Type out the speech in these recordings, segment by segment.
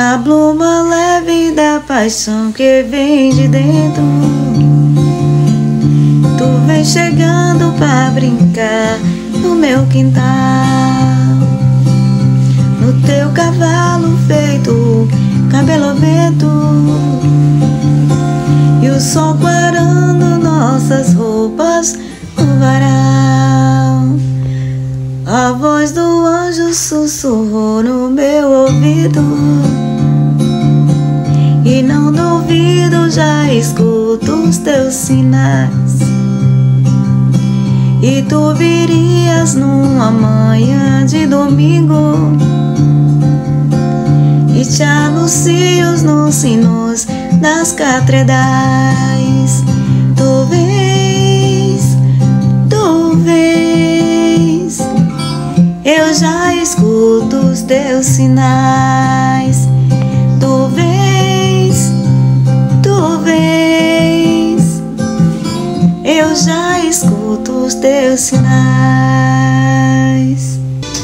a pluma leve da paixão que vem de dentro. Tu vem chegando pra brincar no meu quintal, no teu cavalo feito cabelo ao vento, e o sol clarando nossas roupas no varal. A voz do anjo sussurrou no meu ouvido, e não duvido, já escuto os teus sinais. E tu virias numa manhã de domingo, e te anuncios nos sinos das catedrais. Tu vens, eu já escuto os teus sinais. Tu vens, eu já escuto os teus sinais.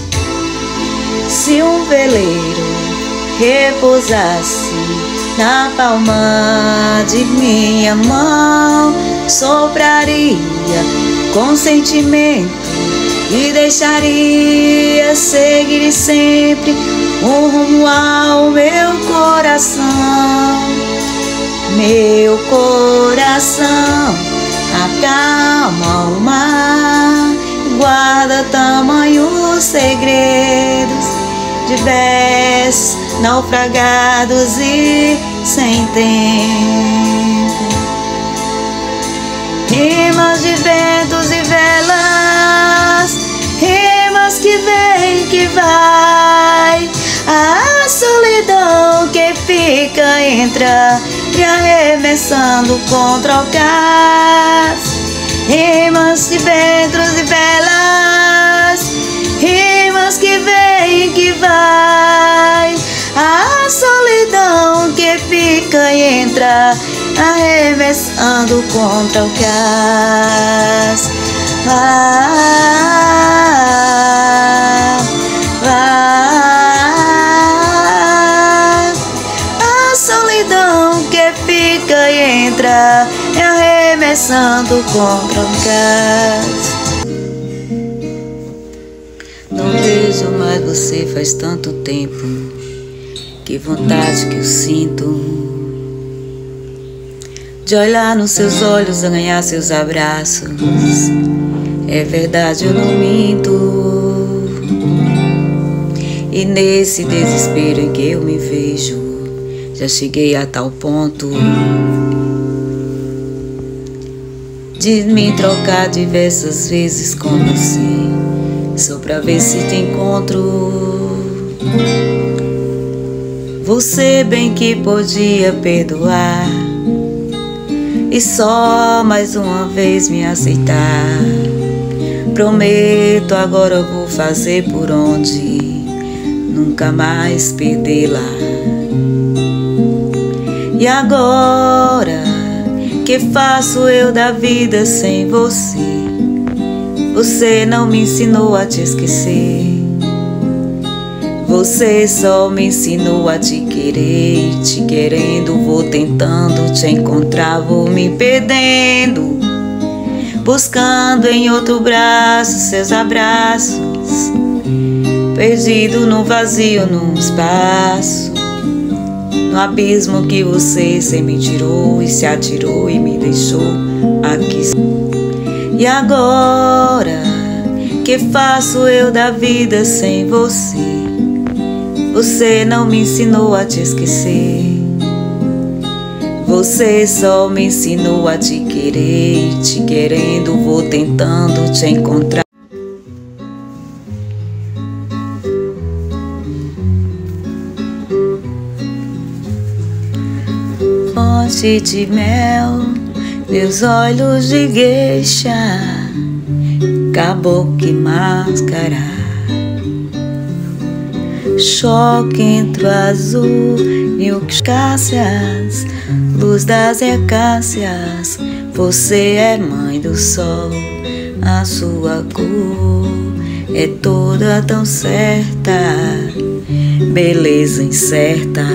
Se um veleiro repousasse na palma de minha mão, sopraria com sentimento e deixaria seguir sempre um rumo ao meu coração. Meu coração acalma o mar, guarda tamanhos segredos de versos naufragados e sem tempo. Rimas de ventos e velas, rimas que vem que vai, a solidão que fica entra e arremessando contra o cais. Rimas de ventos e velas, rimas que vem que vai, a solidão que fica e entra arremessando contra o cais. A solidão que fica e entra arremessando contra o cais. Não vejo mais você faz tanto tempo, que vontade que eu sinto de olhar nos seus olhos, ganhar seus abraços. É verdade, eu não minto. E nesse desespero em que eu me vejo, já cheguei a tal ponto de me trocar diversas vezes com você, só pra ver se te encontro. Você bem que podia perdoar e só mais uma vez me aceitar. Prometo, agora eu vou fazer por onde nunca mais perdê-la. E agora, que faço eu da vida sem você? Você não me ensinou a te esquecer, você só me ensinou a te querer. E te querendo vou tentando te encontrar, vou me perdendo, buscando em outro braço seus abraços, perdido no vazio, no espaço, no abismo que você me tirou e se atirou e me deixou aqui. E agora, que faço eu da vida sem você? Você não me ensinou a te esquecer, você só me ensinou a te querer. E te querendo vou tentando te encontrar. Fonte de mel, meus olhos de geisha, caboclo e máscara, choque entre o azul e o cássias, luz das acácias. Você é mãe do sol, a sua cor é toda tão certa. beleza incerta.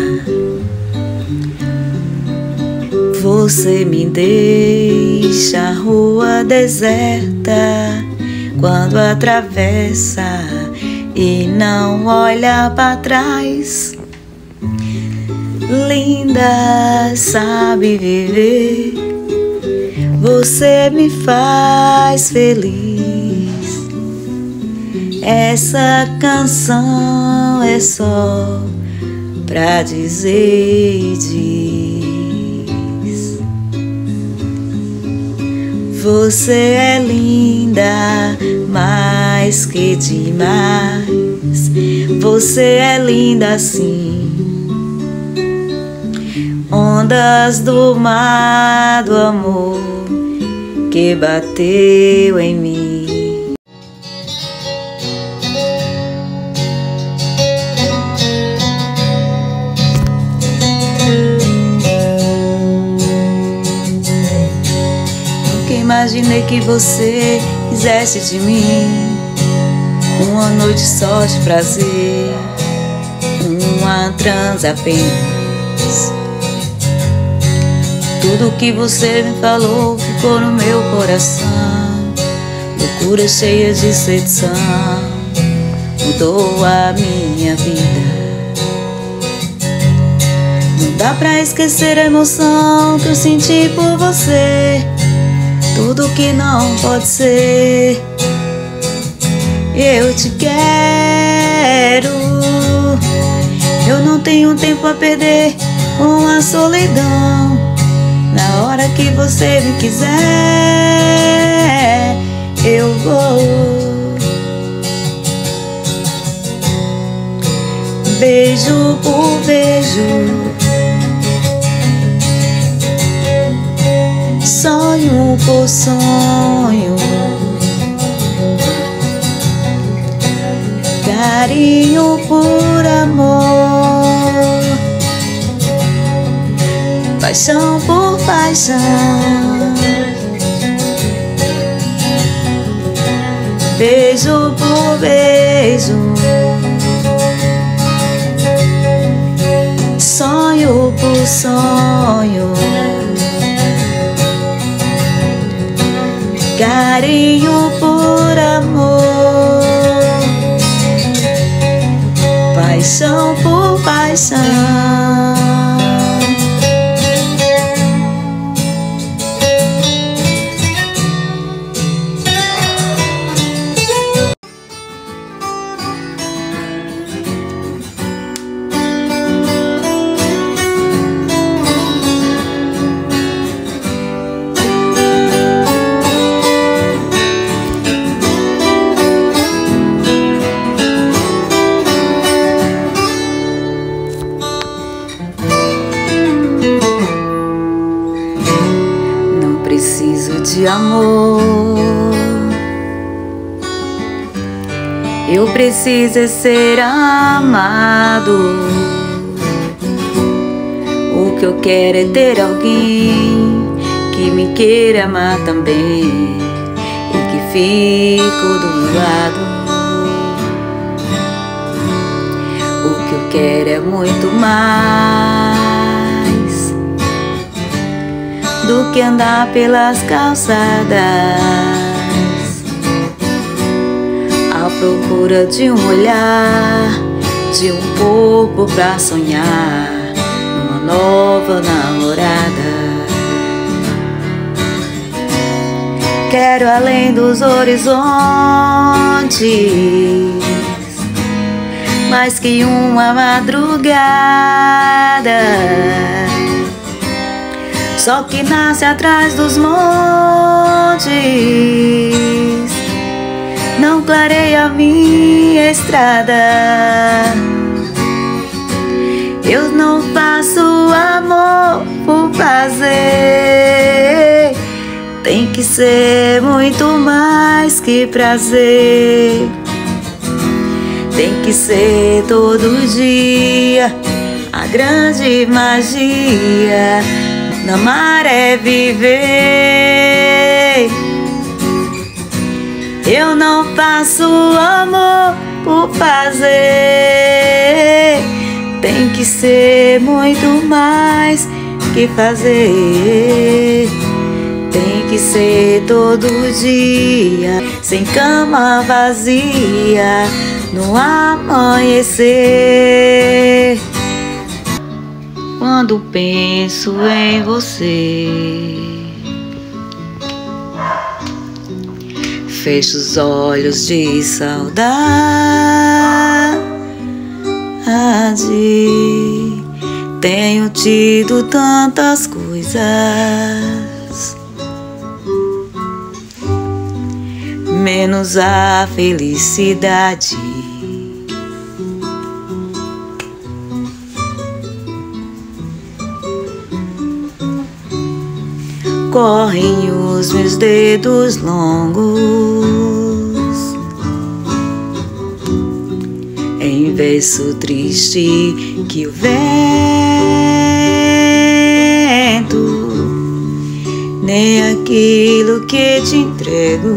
Você me deixa a rua deserta quando atravessa e não olha para trás. Linda, sabe viver, você me faz feliz. Essa canção é só pra dizer diz. Você é linda, mais que demais. Você é linda assim. Ondas do mar do amor que bateu em mim. Nunca imaginei que você quisesse de mim uma noite só de prazer, uma transa apenas. Tudo que você me falou ficou no meu coração. Loucura cheia de sedução mudou a minha vida. Não dá pra esquecer a emoção que eu senti por você. Tudo que não pode ser, eu te quero. Eu não tenho tempo a perder com a solidão. Na hora que você me quiser, eu vou. Beijo por beijo, sonho por sonho, carinho por amor, paixão por paixão, beijo por beijo, sonho por sonho, carinho por amor, paixão por paixão. Preciso de amor, eu preciso ser amado. O que eu quero é ter alguém que me queira amar também e que fique do meu lado. O que eu quero é muito mais do que andar pelas calçadas à procura de um olhar, de um corpo pra sonhar numa nova namorada. Quero além dos horizontes, mais que uma madrugada, só que nasce atrás dos montes, não clareia a minha estrada. Eu não faço amor por prazer, tem que ser muito mais que prazer. Tem que ser todo dia a grande magia. Amar é viver. Eu não faço amor por fazer, tem que ser muito mais que fazer. Tem que ser todo dia, sem cama vazia, no amanhecer. Quando penso em você, fecho os olhos de saudade. Tenho tido tantas coisas, menos a felicidade. Correm os meus dedos longos em verso triste que o vento nem aquilo que te entrego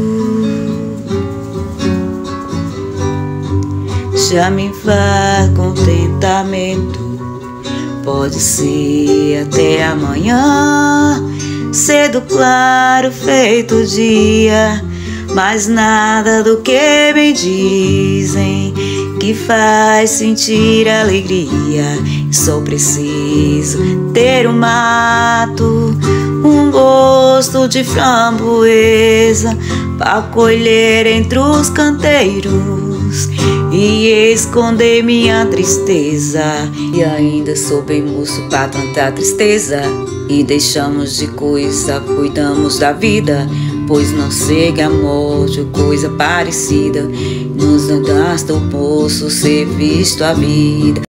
já me faz contentamento. Pode ser até amanhã, cedo, claro, feito dia, mas nada do que me dizem que faz sentir alegria. Só preciso ter um mato, um gosto de framboesa pra colher entre os canteiros e esconder minha tristeza. E ainda sou bem moço pra tanta tristeza, e deixamos de coisa, cuidamos da vida, pois não chega a morte ou coisa parecida. Nos não basta o poço ser visto a vida.